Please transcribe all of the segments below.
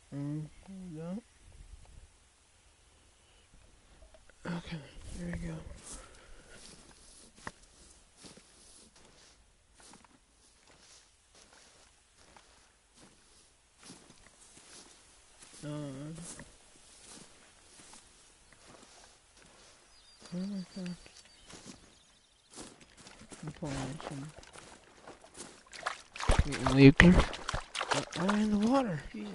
Yeah. Okay, there we go. Okay. I'm pulling some eucalyptus. Oh, in the water. Jesus.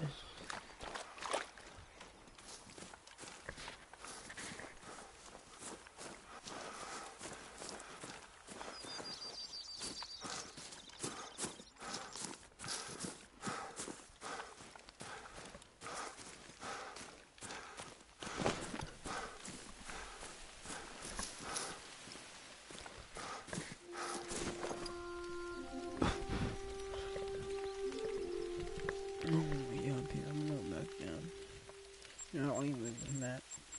I'm gonna be up here. I'm gonna go back down. You're not leaving than that.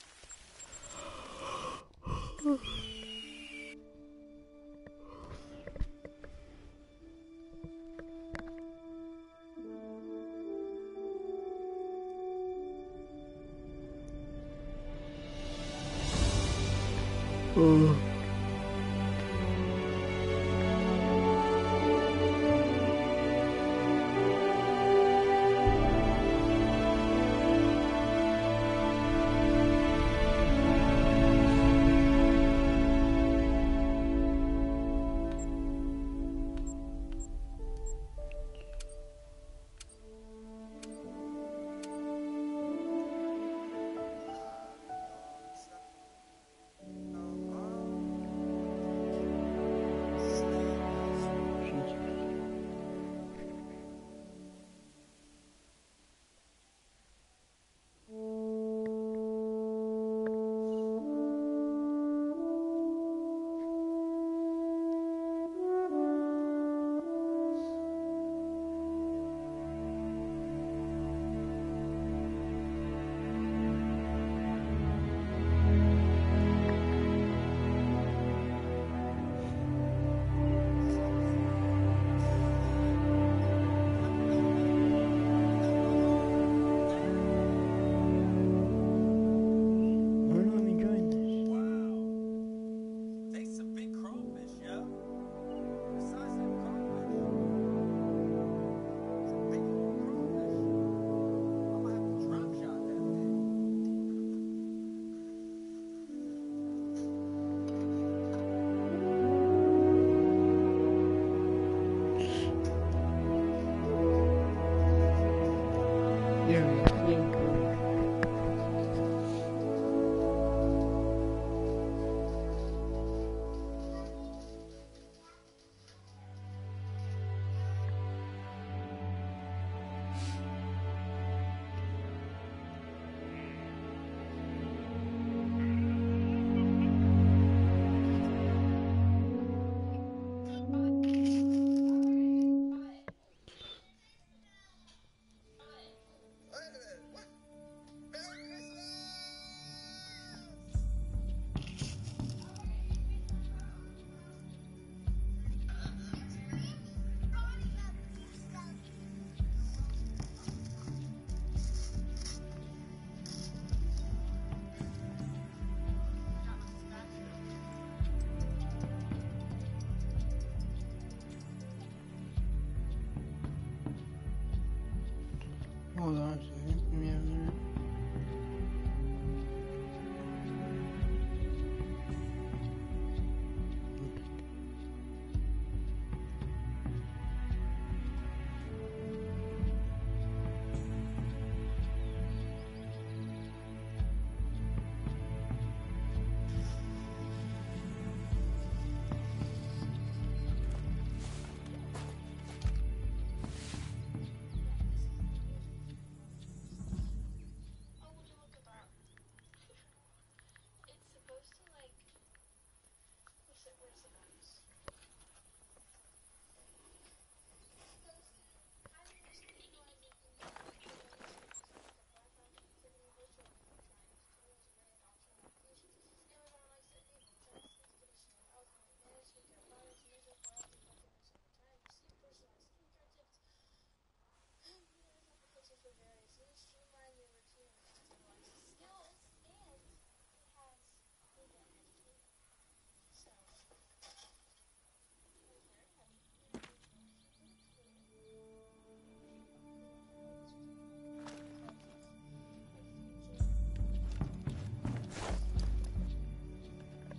Hold on a second. Let me have a minute.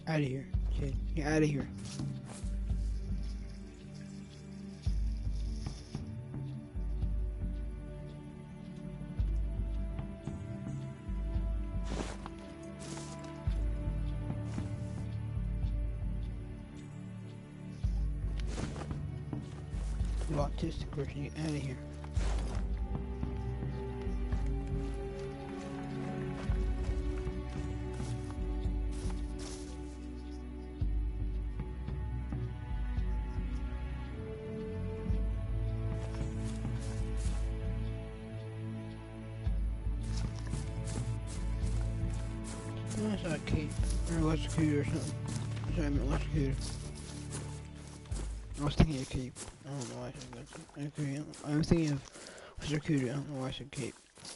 Out of here, kid. Get out of here. You autistic person, get out of here. That's not a cape. Or electrocutor or something. Sorry, I meant electrocutor. I was thinking of cape. I don't know why I said that. I'm thinking of electrocutor. I don't know why I said cape.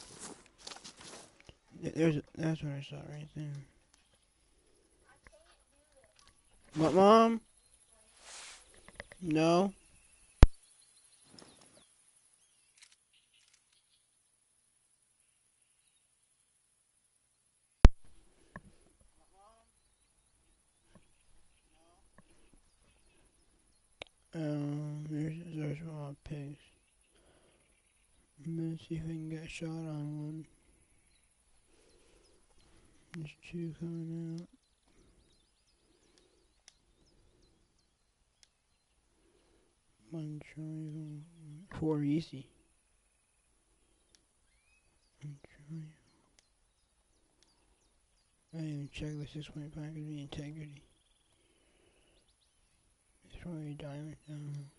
That's what I saw right there. What, Mom? No? There's a lot of pigs. I'm gonna see if I can get a shot on one. There's two coming out. One trying. Four easy. One trying. I didn't even check the 6-point package of the integrity. It's probably a diamond. I don't know.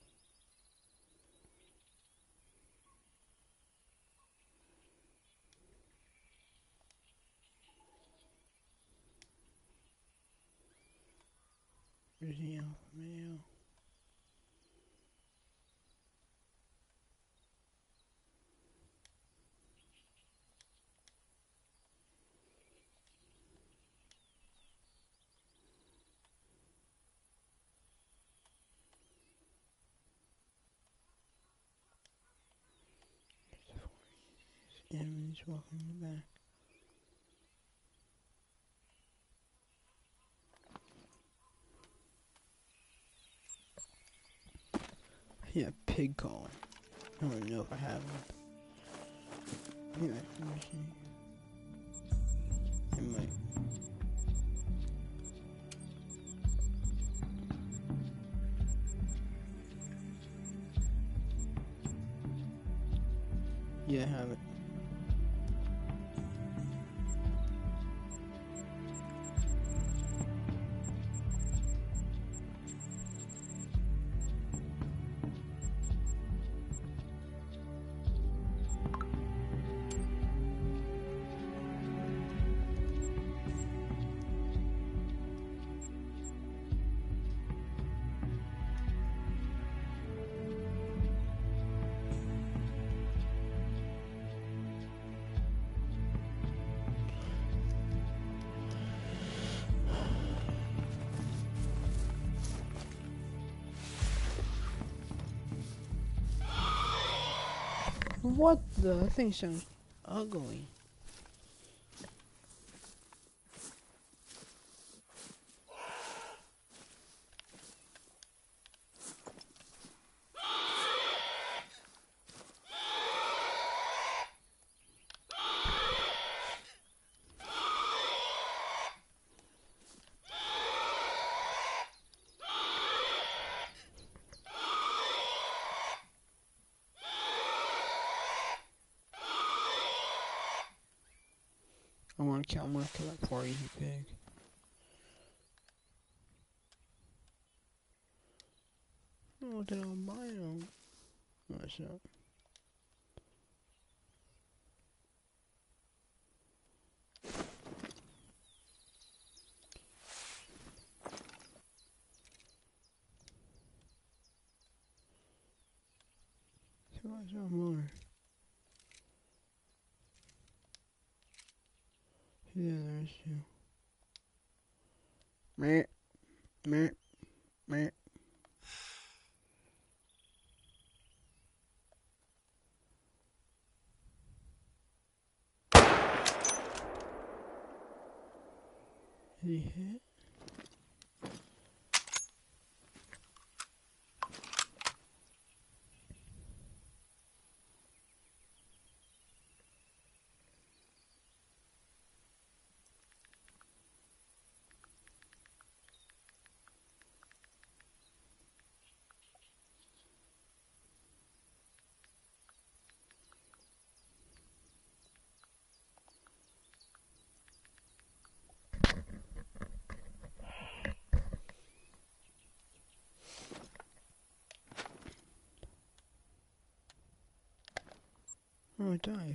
Where's the alpha male? Emily's walking in the back. Yeah, pig calling. I don't even know if I have one. Anyway, let me see. I might. Yeah, I have it. What the? That thing sounds ugly. I'm gonna kill that poor easy pig. Oh, did I buy them? What's up? What's up more? Yeah, there's two. Meh, meh, meh. Did he hit? Oh, it died.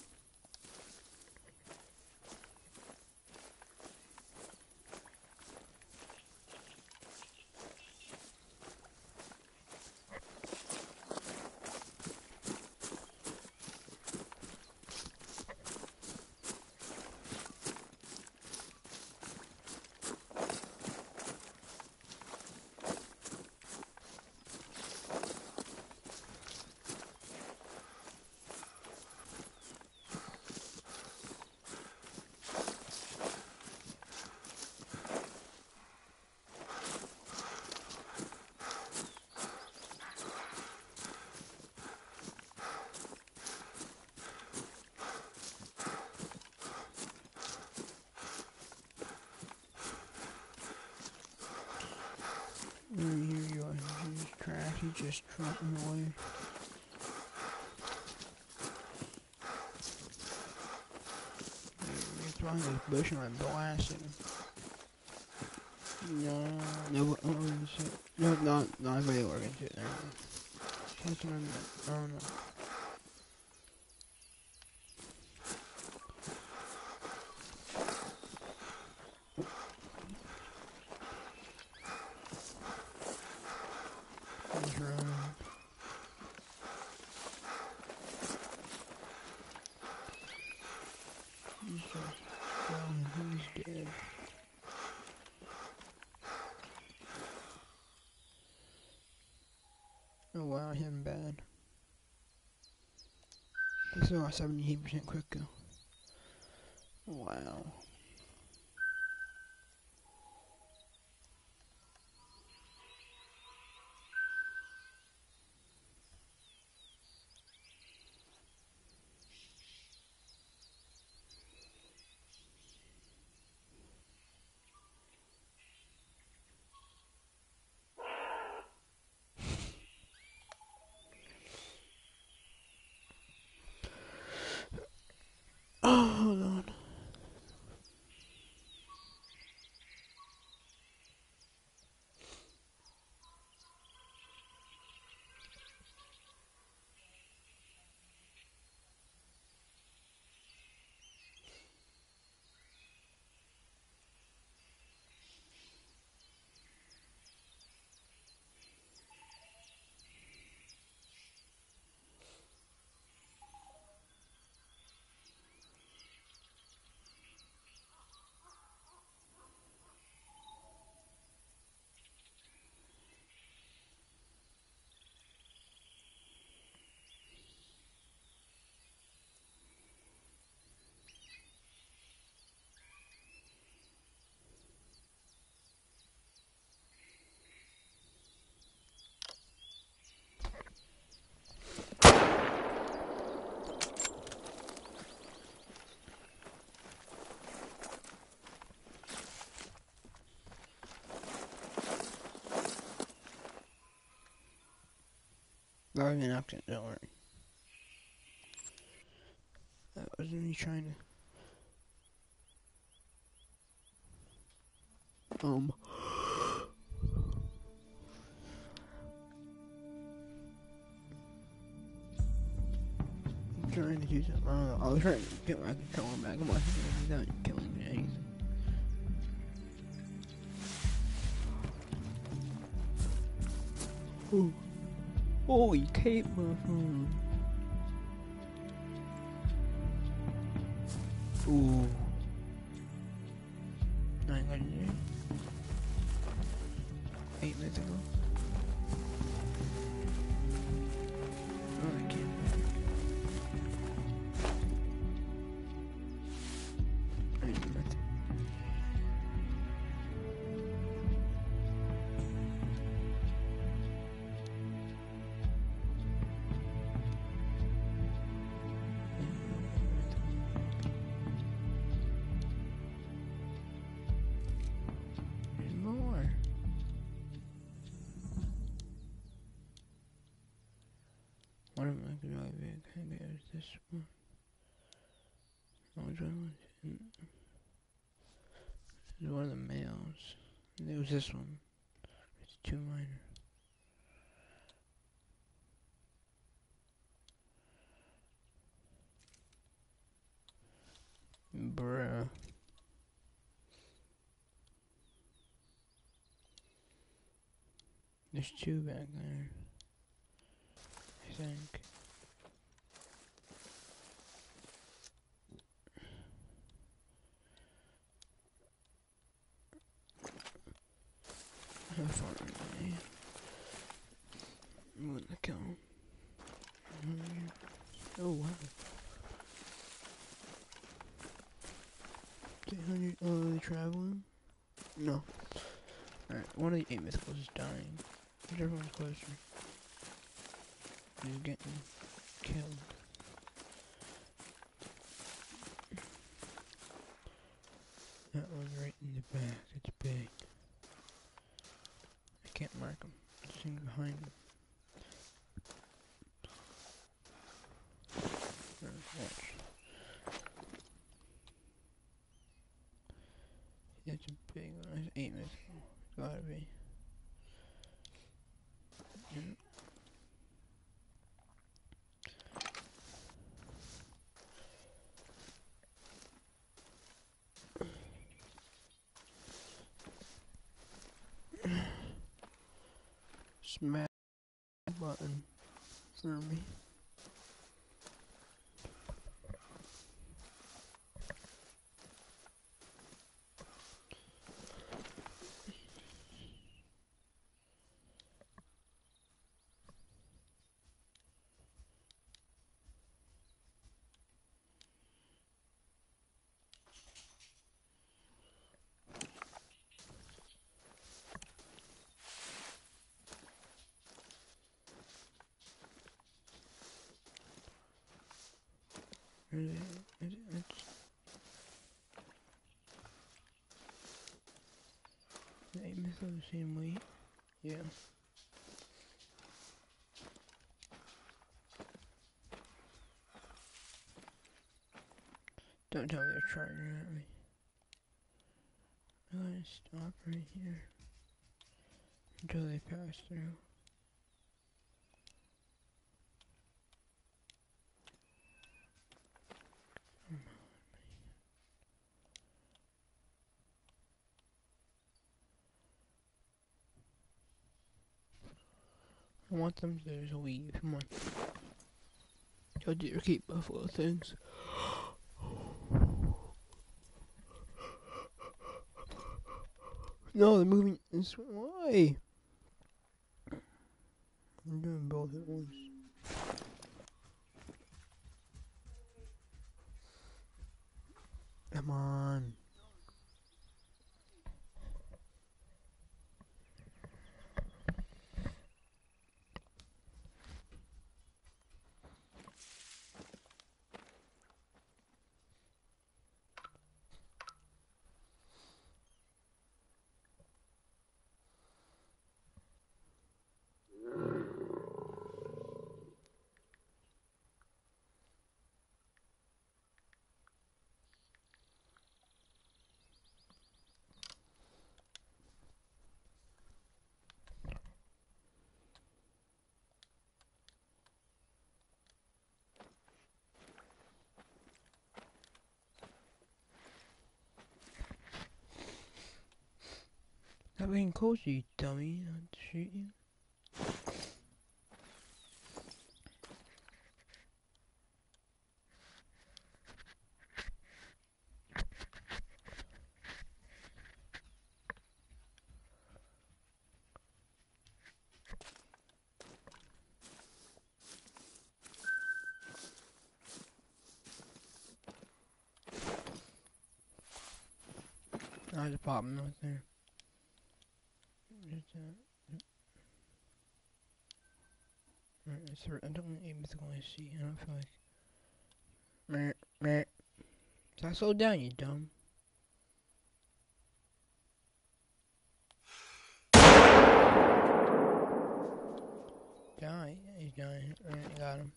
Here you are, he's trash, he's just trotting away. He's behind this bush and I blasted him. No, not everybody working to it there. That's what I don't know. He's running. He's just gone, he's dead. Oh wow, him bad. He still got 78% quick kill. Wow. Oh, hold on. Already knocked it, don't worry. That wasn't me trying to... I'm trying to do something. I don't know. I was trying to get my controller back. I'm like, he's not killing me anything. Ooh. Holy cape, my phone. Ooh. 900. 8 minutes ago. Oh, I can't. What am I gonna do? Okay, there's this one. Oh, which one? This is one of the males. There was this one. It's too minor. There's two back there, I think. How far are they? I'm gonna kill them. Oh wow. 800. Oh, are they traveling? No. Alright, one of the 8 mythicals is dying. Whichever one's closer. He's getting killed. That one's right in the back. It's big. I can't mark him. It's in behind him. Watch. It's a big one. There's 8 mythicals. Gotta be. Yeah. Smash the button for me. The 8 mythicals the same weight? Yeah. Don't tell me they're charging at me. I'm gonna stop right here until they pass through. I want them to just leave. Come on. Go do your keep buffalo things. No, they're moving this way. I'm doing both at once. Come on. Stop getting close, you dummy. I'll shoot you. I just pop him right there. I don't want to mythical I see. I don't feel like. Meh, meh. So slow down, you dumb. Die. He's dying. Alright, got him.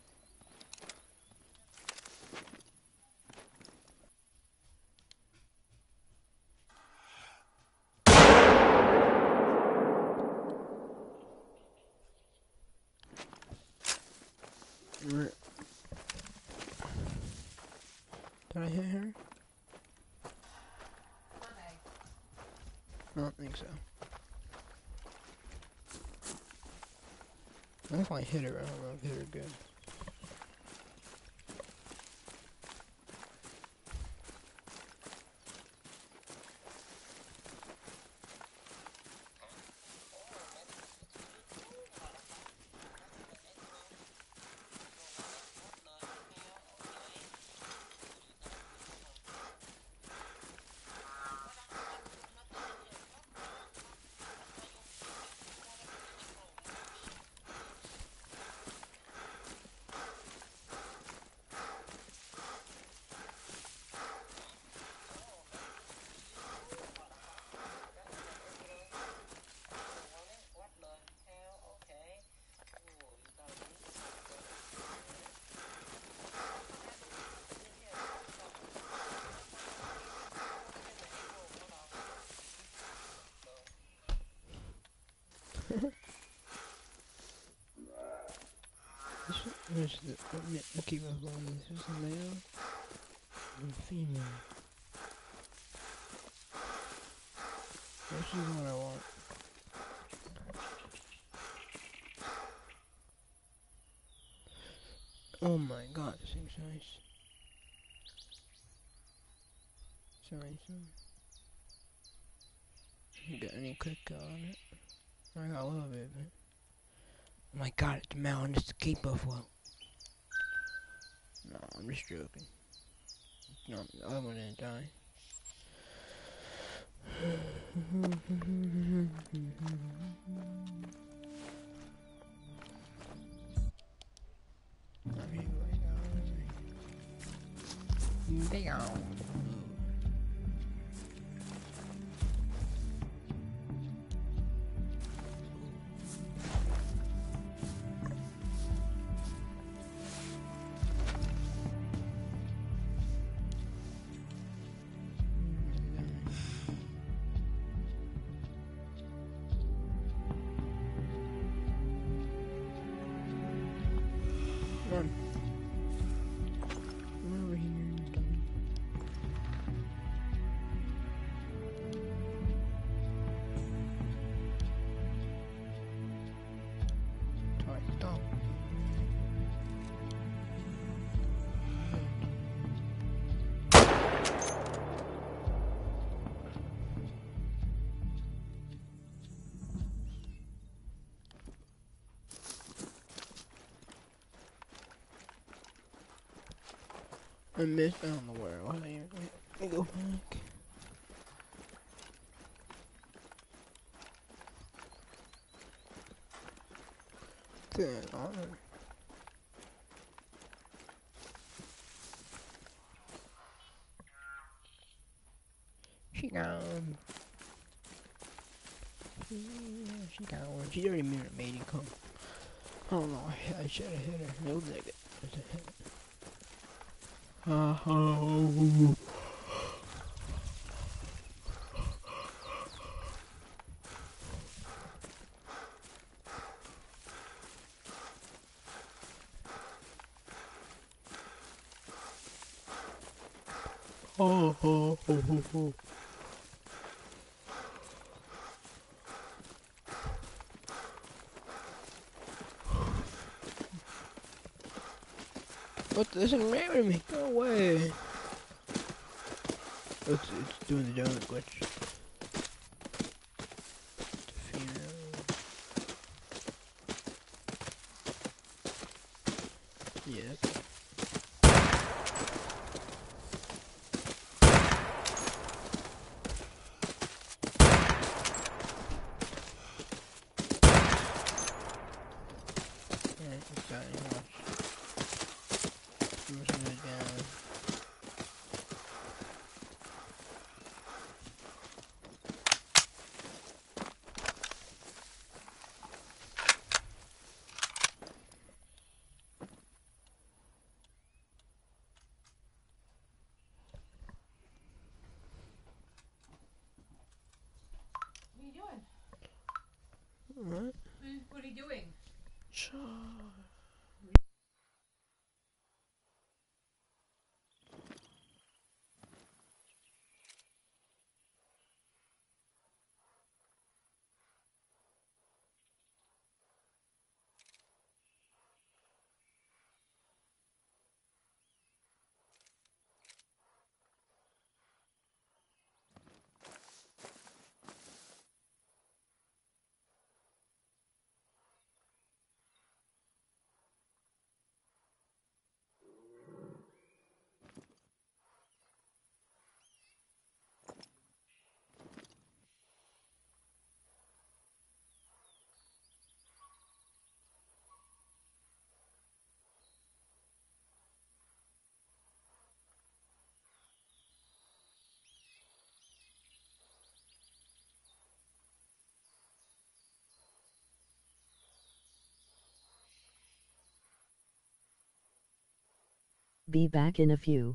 Did I hit her? I don't think so. If I hit her, I don't know if I hit her good. This is the keep us going. This is a male and female. This is what I want. Oh my god, this thing's nice. Sorry, son. You got any click on it? I got a little bit, but... Oh my god, it's a mountain, it's the Cape Buffalo. No, I'm just joking. No, the other one didn't die. Damn. Run. Run over here. Stop. I missed. I don't know where. Let me go back. Good honor. She gone. Yeah, she gone. She's already made her mating call. I don't know. I should have hit her. No nigga. Oh. Oh, oh, oh, oh, oh. What? This isn't married me. Go away. It's doing the donut glitch. Yes. Alright, it's dying. Watch. Moving it down. What? What are you doing? Be back in a few.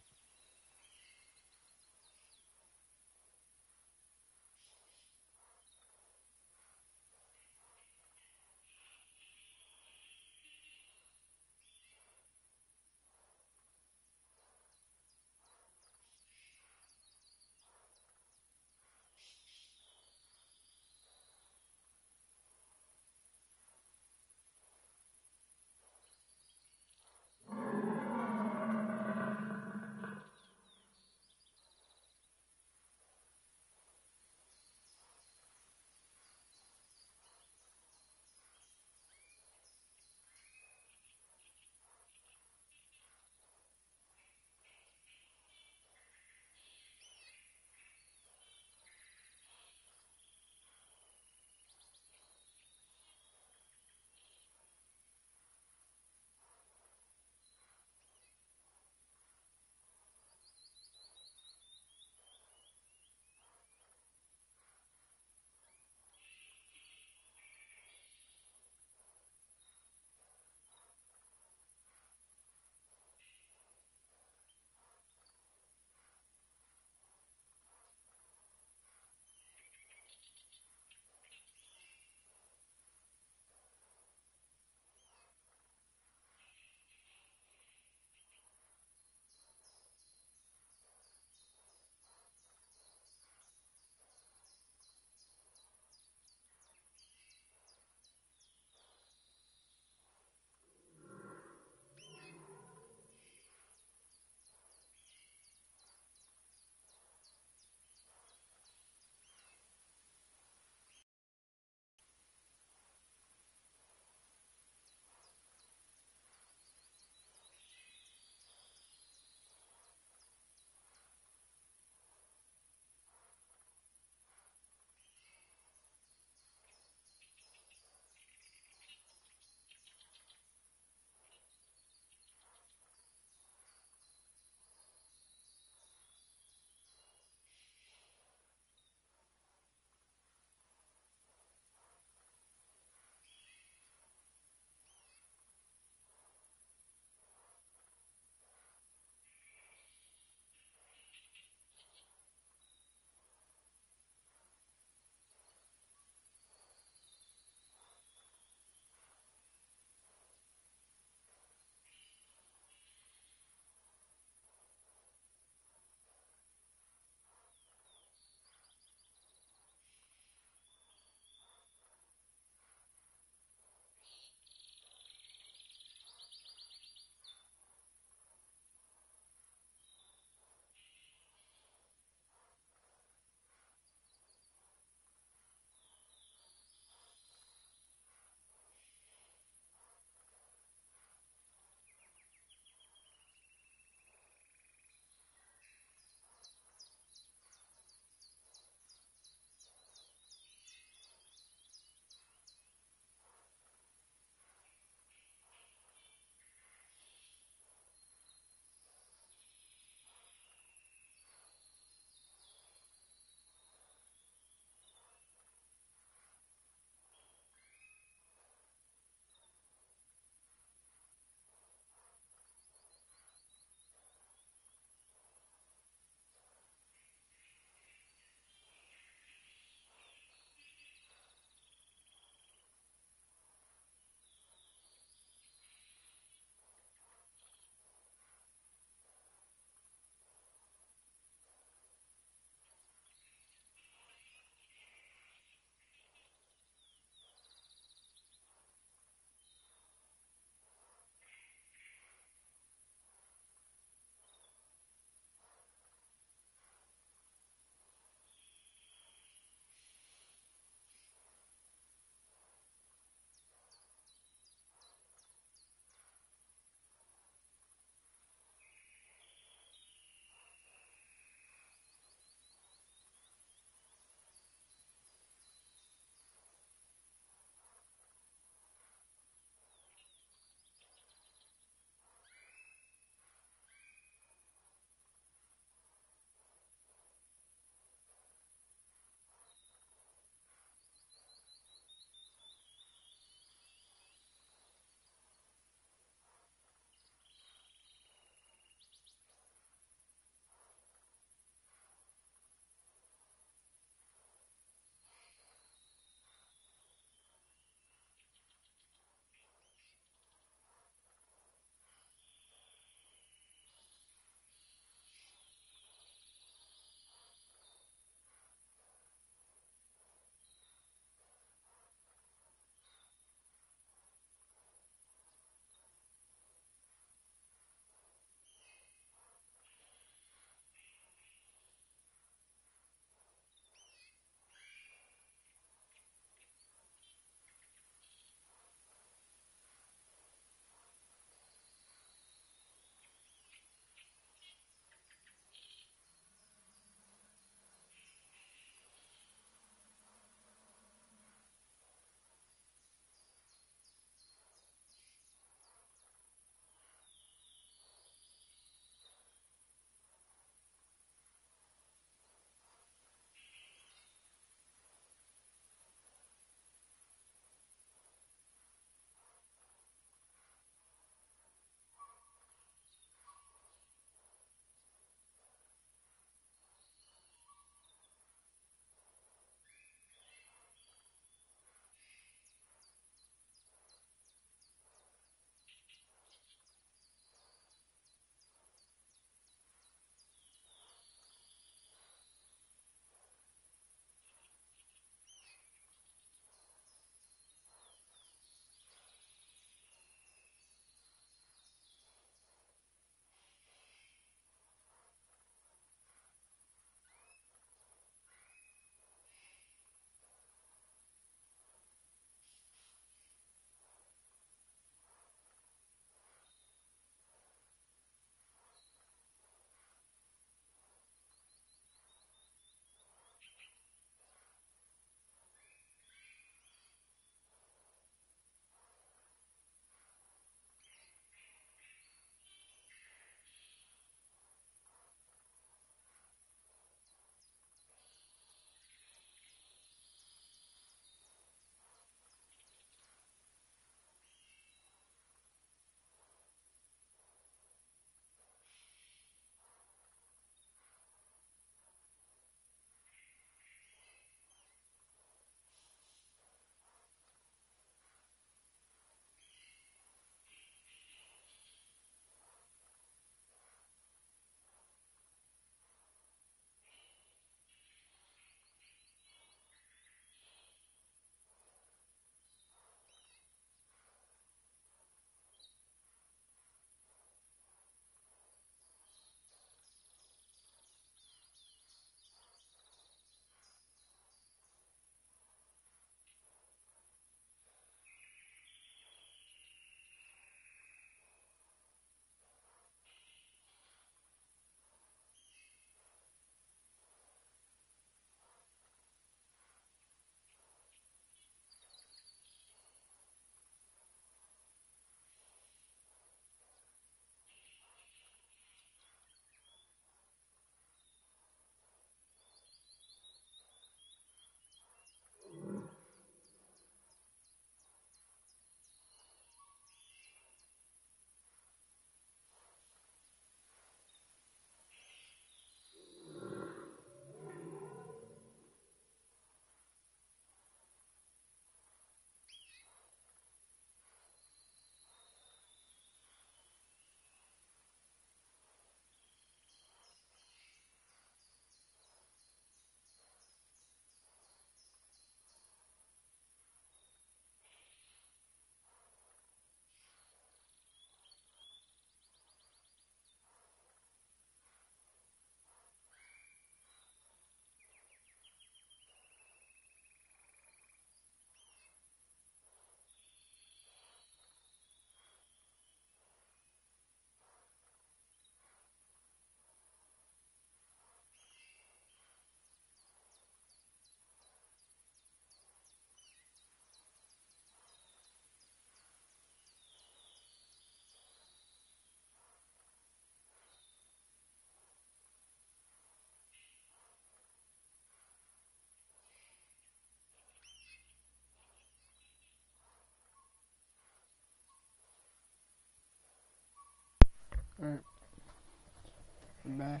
Alright. I'm back.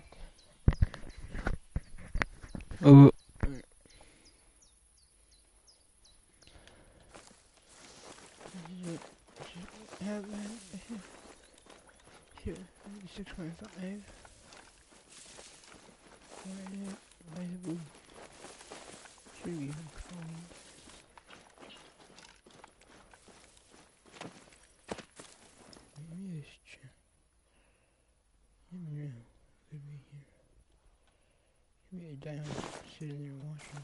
Oh. Alright. Here, 6.5. Available. Should be fine. Maybe this chair. Never know. Could be here. Could be a down sitting there watching.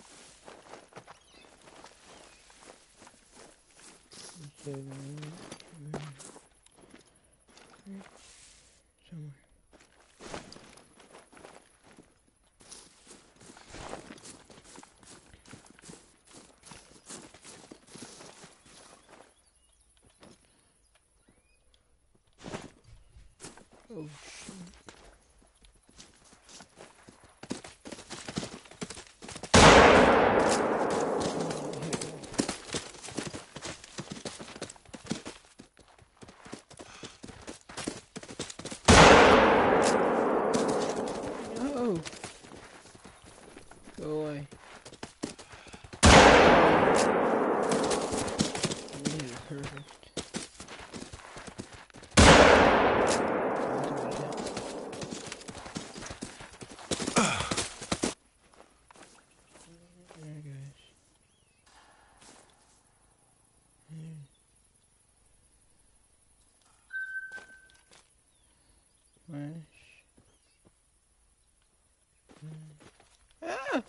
Somewhere. Oh shit. No! Go away. This is perfect. Ah!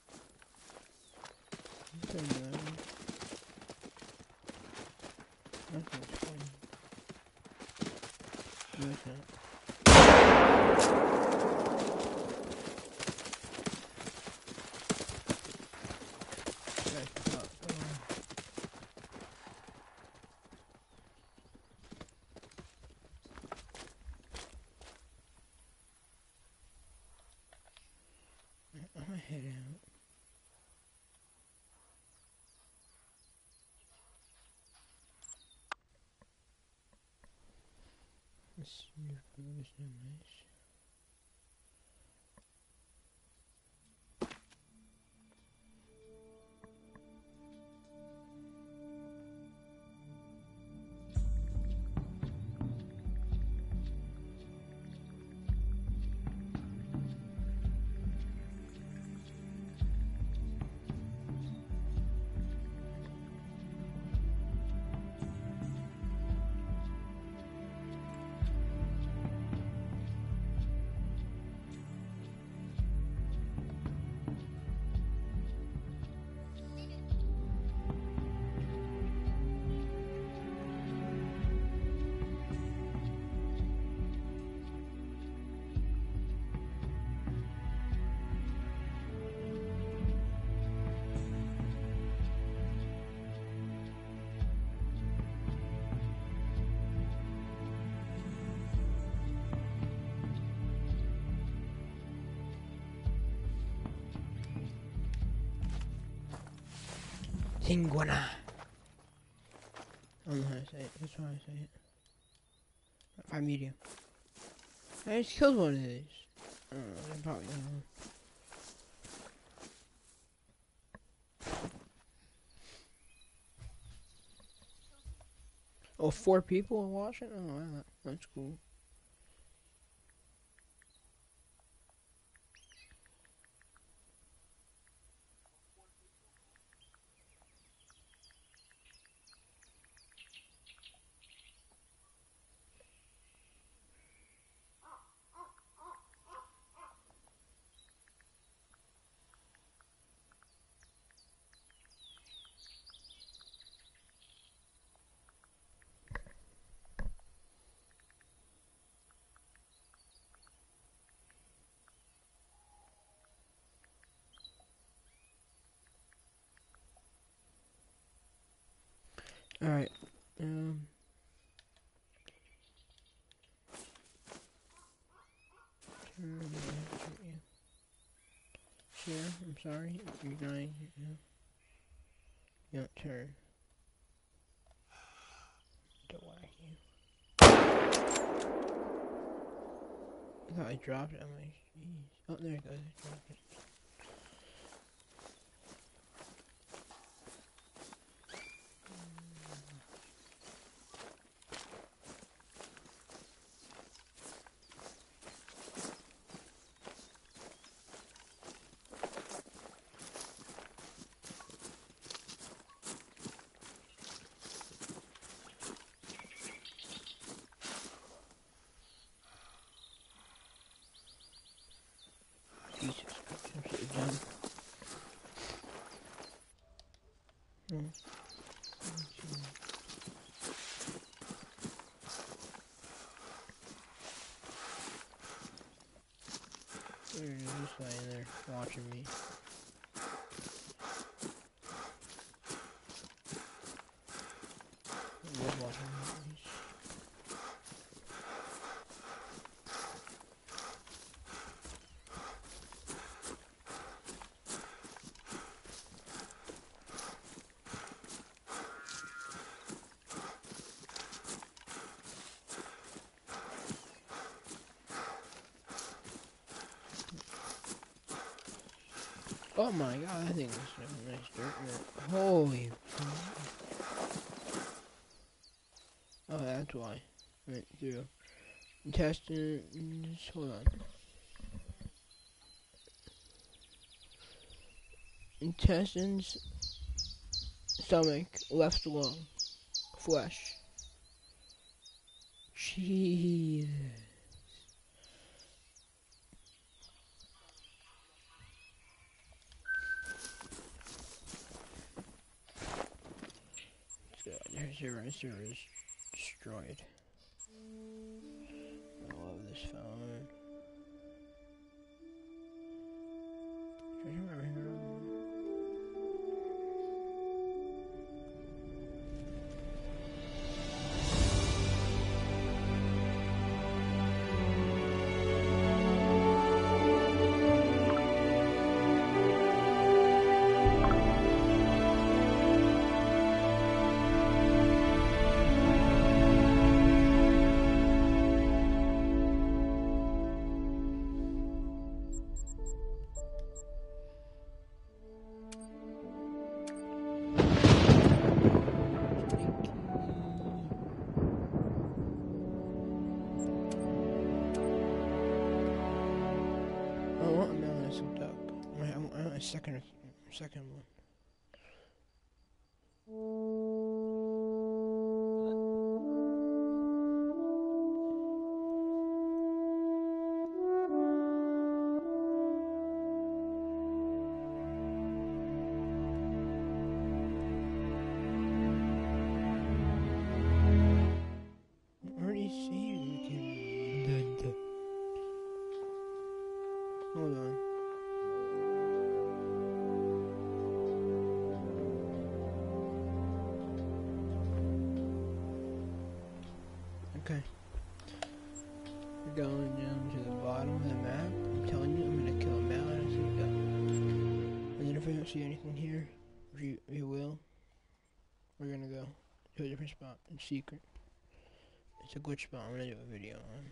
I'm gonna head out. This new food is so nice. Tinguana. I don't know how to say it. That's why I say it. 5 medium. I just killed one of these. I don't know. I probably don't. Oh, 4 people are watching? Oh, wow. That's cool. Alright. Sure, I'm sorry. You're dying. You don't turn. Don't whack you. I thought I dropped it. I'm like, jeez. Oh, there it goes. I dropped it. Jesus Christ, I'm so done. They're just lying there watching me. I was watching me. Oh my god, I think this is a nice dirt net. Holy oh, that's why. Right through. Intestines, hold on. Intestines, stomach, left lung, flesh. Jeez. Their eraser is destroyed. I love this phone. Second one. I already saved it. Hold on. Okay. We're going down to the bottom of the map. I'm telling you, I'm gonna kill a mountain as we go. And then if I don't see anything here, we will, we're gonna go to a different spot in secret. It's a glitch spot I'm gonna do a video on.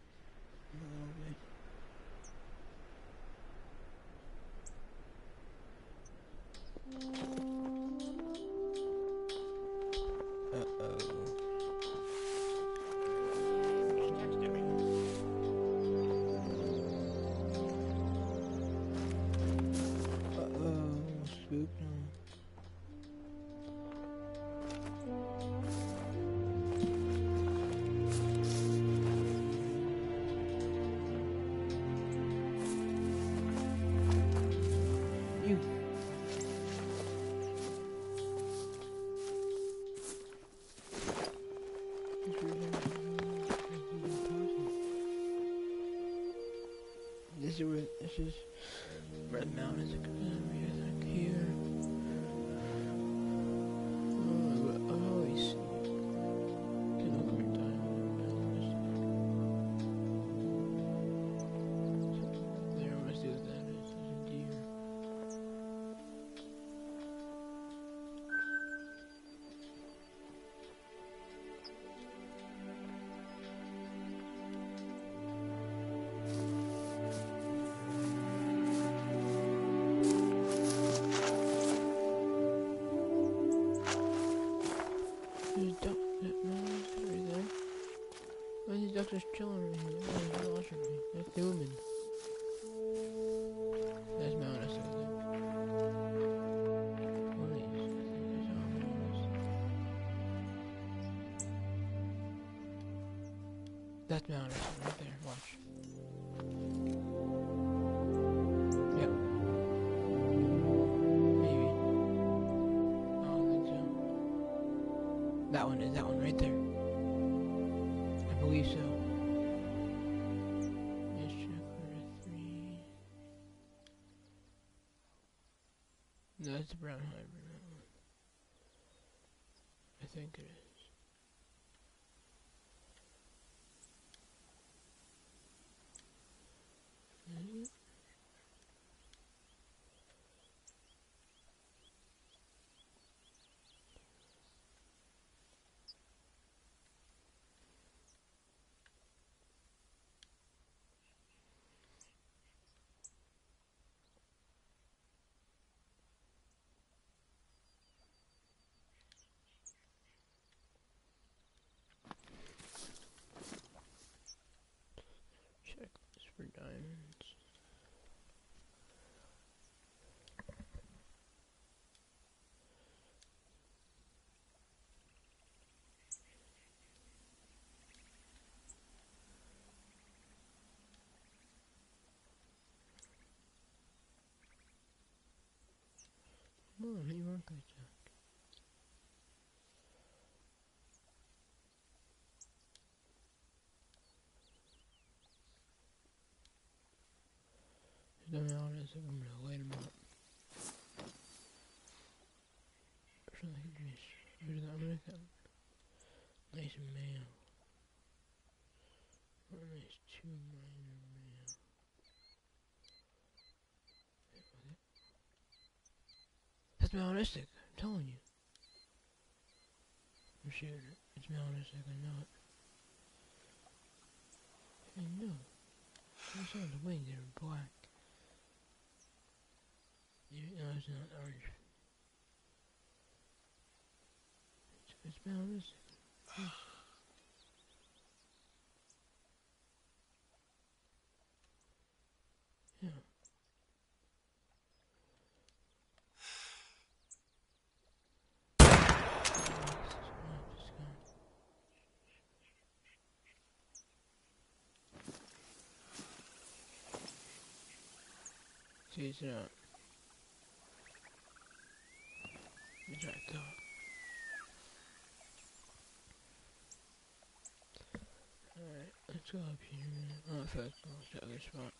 This is where the mountains are like here. I've always can look over time. There must do that is a deer. these ducks just chilling right here. They're watching me. They're filming. That's Mount Esther, I think. One of these. I think that's all Mount Esther. That's Mount Esther right there. Watch. Yep. Maybe. I don't think so. That one is that one right there. I believe so. Let's check for 3. No, that's the brown hybrid. That one. I think it is. Is it? Check this for diamonds. Come on, you work like that. Don't know what it is, I'm gonna light them up. Or something like this. I'm gonna come. Nice mail. What a nice 2-miner mail. That's Melanistic, I'm telling you. I'm shooting it. It's Melanistic, I know it. I know. I saw the wings, they were black. No, it's not orange. It's Melanistic. Yes. Yeah. See, it's not. It's not that. Alright, let's go up here. Oh, first, go to the other spot.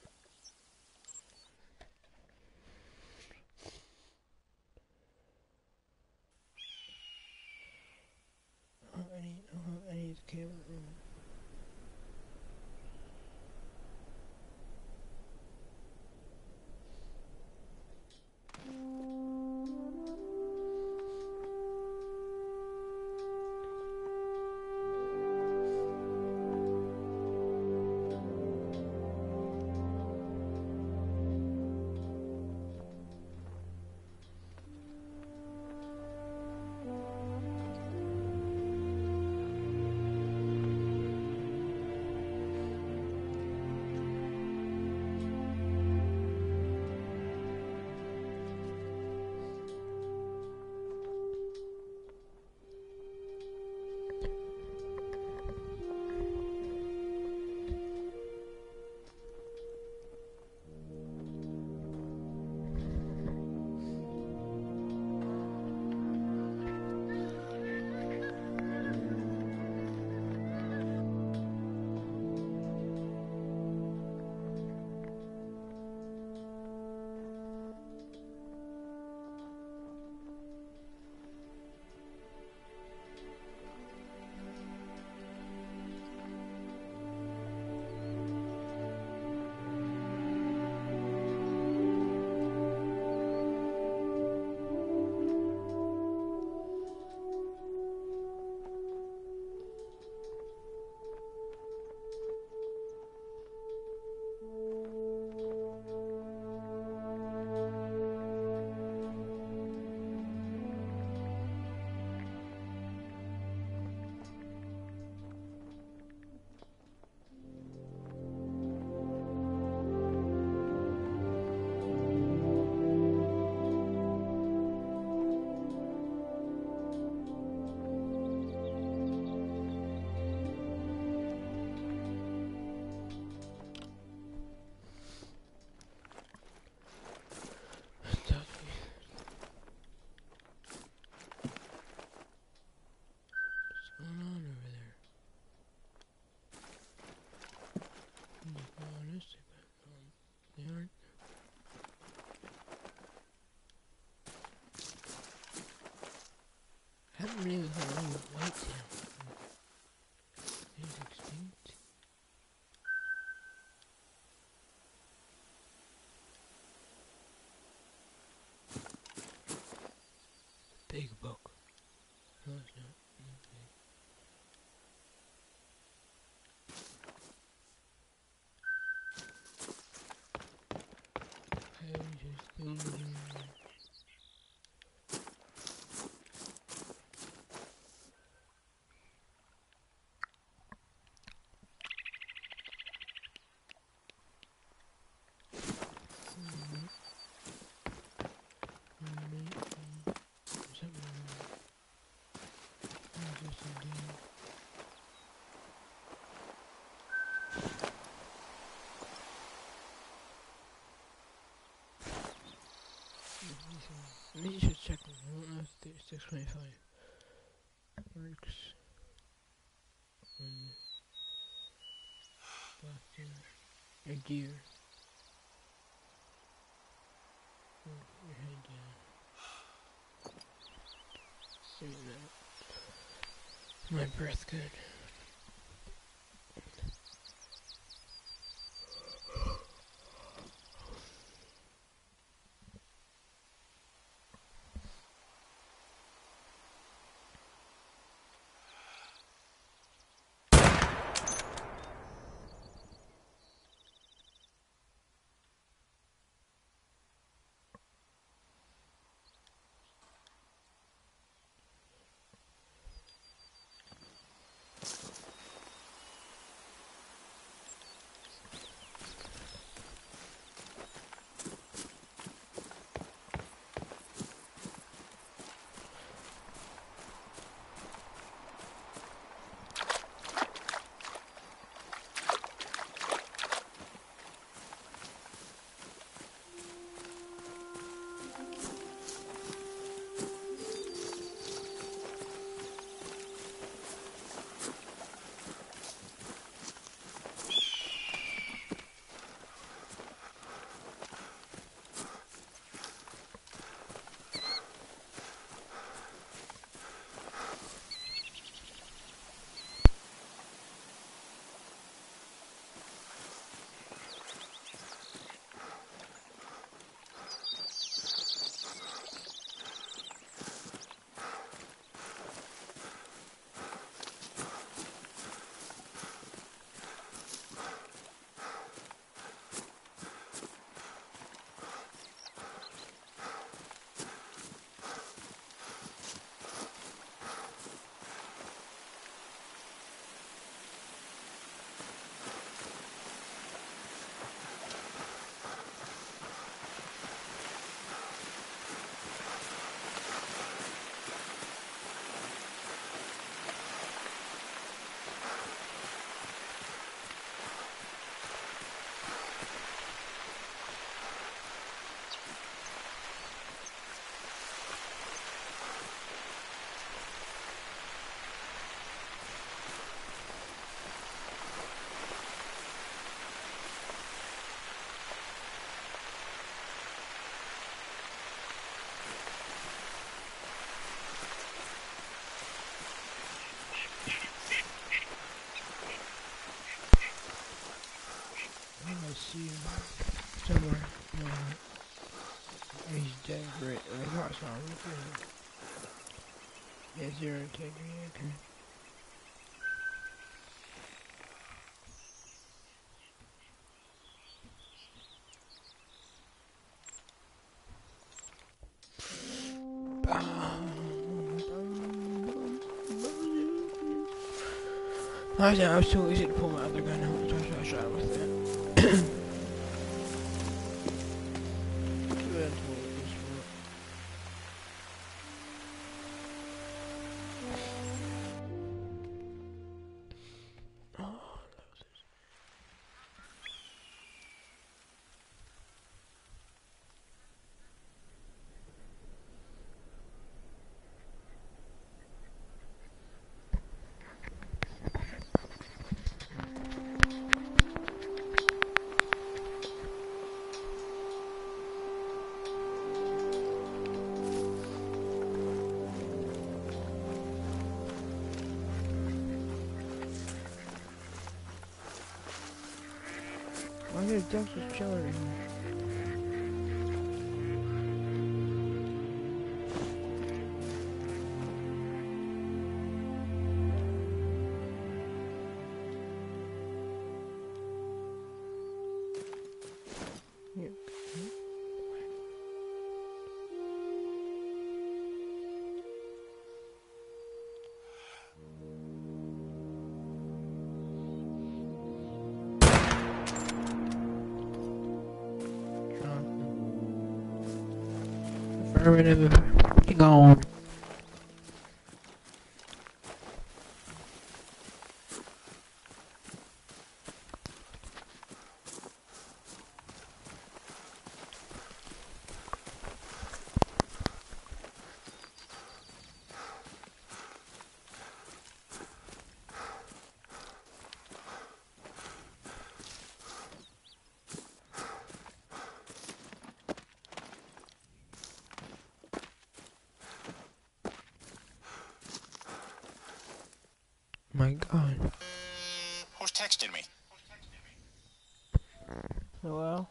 I need the camera room. Maybe it's not really white tail. It's extinct. Big buck. No, it's not. Okay. I'm just thinking. Maybe you should check them. I don't know if they're 625 works on black deer. Or deer. Oh, put your head down. Maybe not. My breath good. I see him somewhere. No, he's dead. Great. I thought I saw him. Yeah, zero integrity. Okay. I was too lazy to pull my other gun out, so I shot with that. Why are ducks just chilling in here? Here. Affirmative. Keep going. My God. Who's texting me? Hello?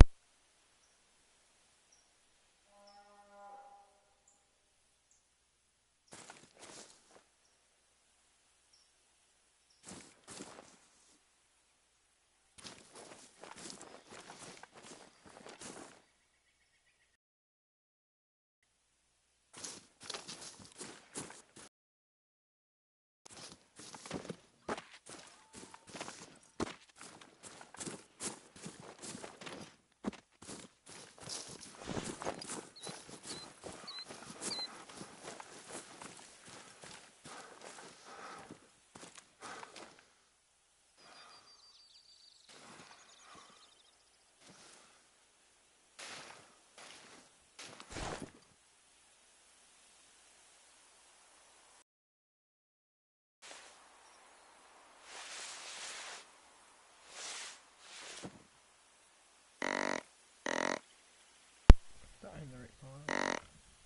In the right corner.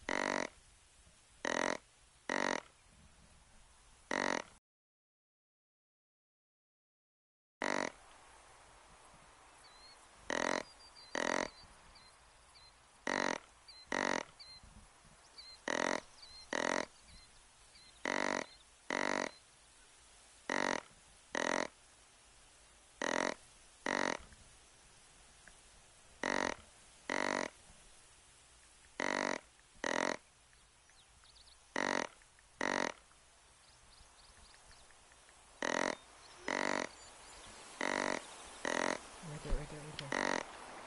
Right there.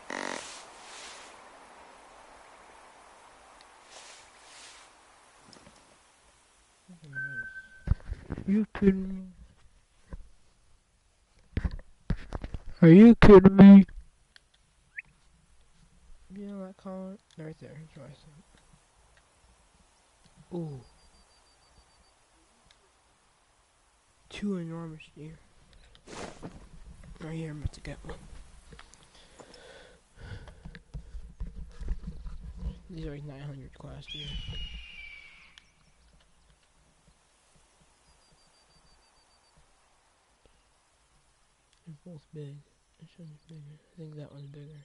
You kidding me? Are you kidding me? You know that color? Right there. That's what I said. Ooh. 2 enormous deer. Right here, I'm about to get one. These are like 900 class deer. They're both big. This one's bigger. I think that one's bigger.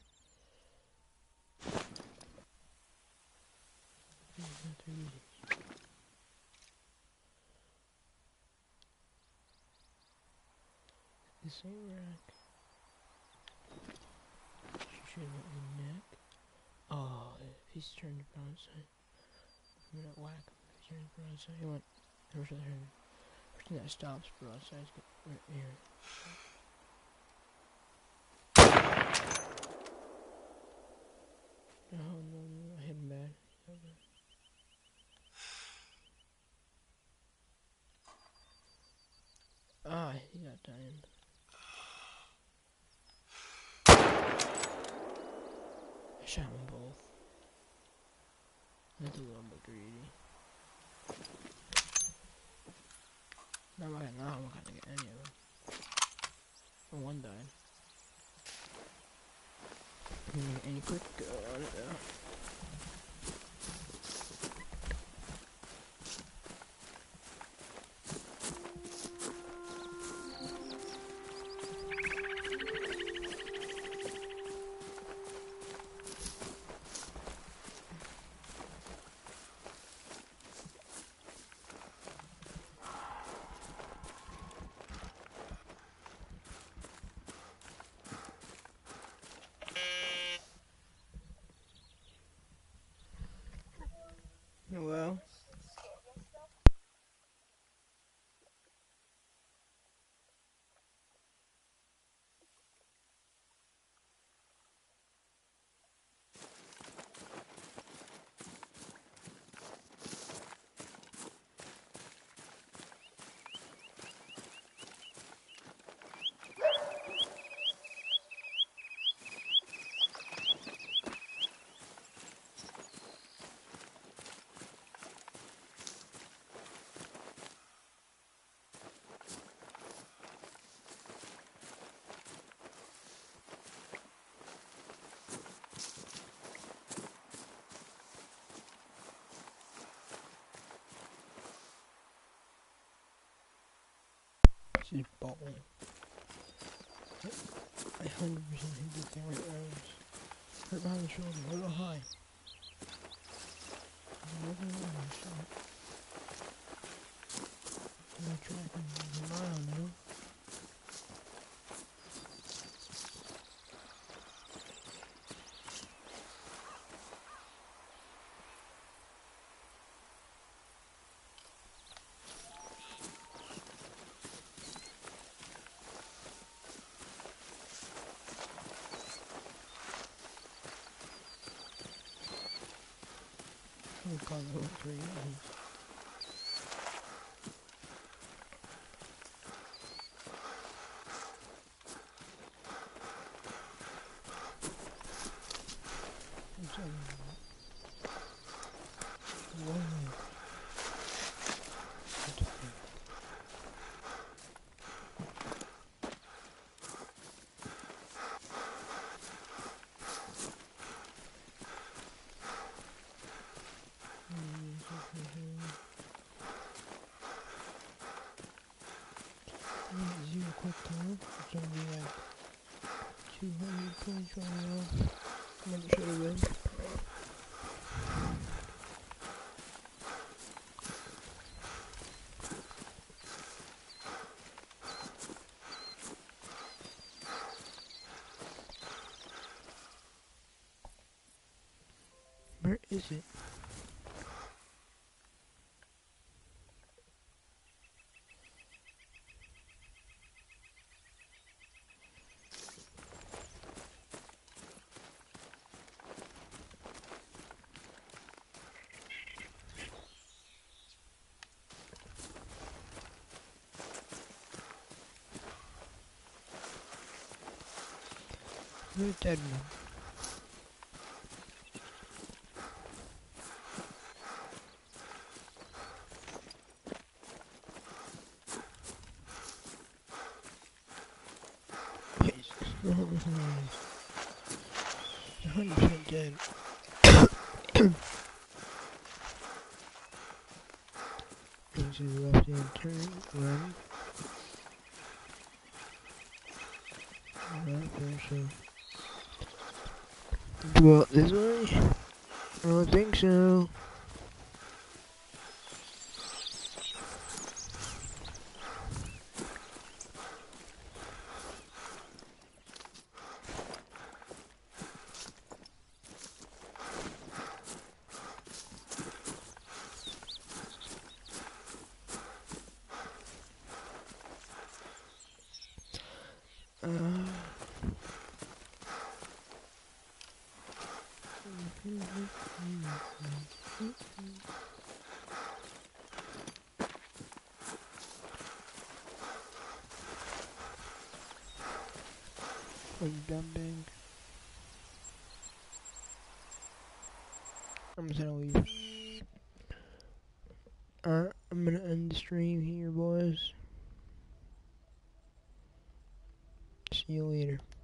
The same rack. Shoot him in the neck. Oh, if he's turned broadside, I'm gonna whack him if he turns broadside. He went. First thing that stops broadside is right here. Oh no, I hit him bad. Ah, he got timed. I shot them both. That's a little bit greedy. Now I'm not gonna get any of them. Oh, one died. Any quick on it though. It's his ball. I 100% hit this thing right where I was. Right behind the shoulder, a little high. I'm tracking the mile now. I'm gonna call the whole 3 innings. Zero quick time. It's gonna be like 200 points right now. Never should have been. Where is it? You're a dead man. Wait, 100% dead. Into the left hand turn, run. Right there, so. Go out this way? I don't think so. I'm jumping. I'm just gonna leave. I'm gonna end the stream here, boys. See you later.